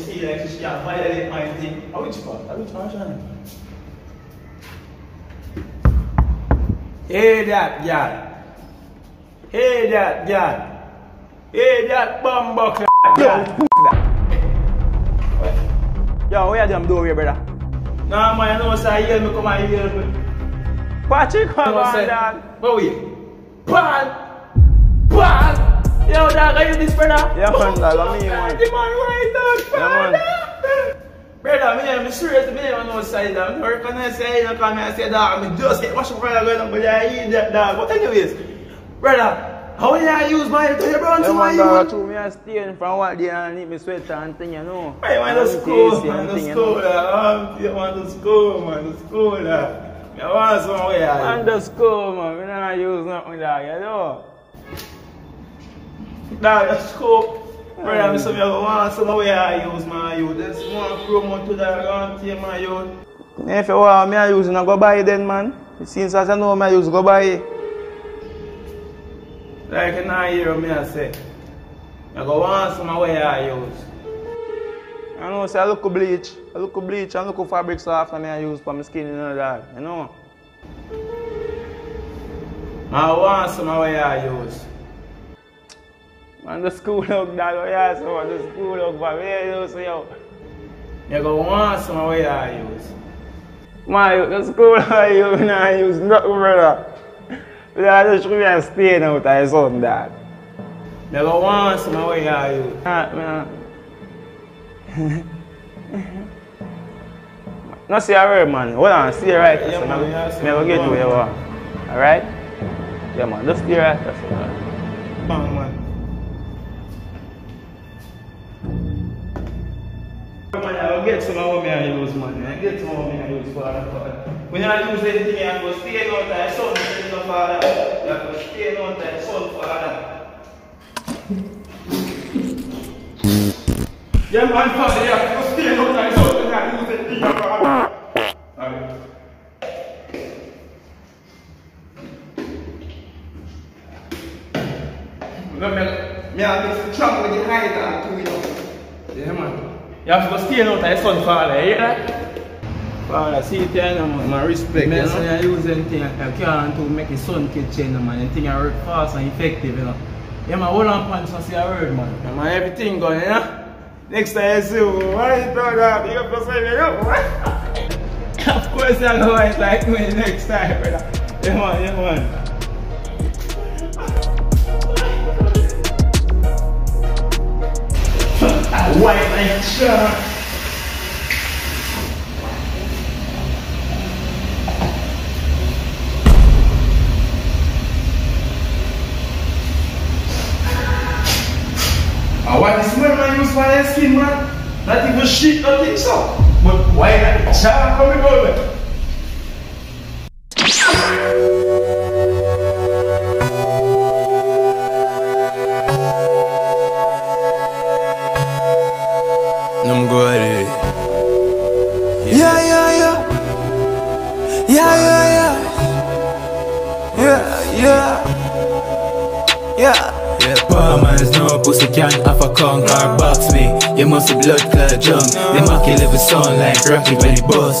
see like she can't violate my thing. How which part? How which part, Sean? Hey that girl. Hey that girl. Hey that bumbuck. Yo, who's that? Yo, where them do here, brother? Nah, man, I know say hear me come and hear me. Patrick, come on, dog. But wait. Pan! Yo, dog, are you this, brother? Yeah, man, dog, I mean, man. The man right, dog. Yeah, man. Brother, I'm serious, I don't know side, dog. I recognize say, I come here and say, dog, I just get much of brother going on, but I eat that, dog. But anyways, brother, how will I use my to your brown to my use? Yeah, man, me I stay from what day and need me sweater and thing, you know. Hey, man, the school, man, the school, dog. You want the school, man, the school, dog. I want some way out. Man, the school, man, we don't use nothing, dog, you know. Dog, that's cool. Brother, I'm saying I want some way I use my youth. There's one promo to that around here, my youth. If you want me I use, I go buy it then, man. Since I know me I use, go buy it. Like in a year, me I say. I go want some way I use. I know, say I look bleach. I look fabric so after me I use for my skin, you know that, you know. I want some way I use. Man, the school look that way, yeah, so the school look for me, you see yo. You go want some way I use. Man, the school I use nothing, brother. But I just should be staying out of something, dad. You go want some way I use. Man. No, see, I heard, man. Hold on, stay right there. Yeah, man, I will get to where you are. Alright? Yeah, man, just stay right there. Bang, man. Man, I'll get some of me I use, man. I get some of me I use, Father. When I use anything, I go stay out there, son, Father. I go stay out there, son, Father. Yeah, man, Father, yeah, go stay out there, son, I use anything, Father. Alright. Me have to travel with the height and two, you know. Yeah, man. You have to go stay out of sun, Father, you hear that? Father, see it here, man, respect, you know? I use anything I can to make the sun catch you, man. Anything I work fast and effective, you know? Yeah, man, hold on pants and see a word, man. Yeah, man, everything going, you know? Next time you see you, why you thought that? You have to say me up, of course, you're going to like me next time, brother. Yeah, man, yeah, man. White like shark. Why this man man use for their skin, man? Not even shit, nothing so. But why like shark coming over? Numbgoade. Yeah. Poor man's no pussy can't have a conquer box me. You must be blood clot junk. They mock you live with sound like rocket when it bust.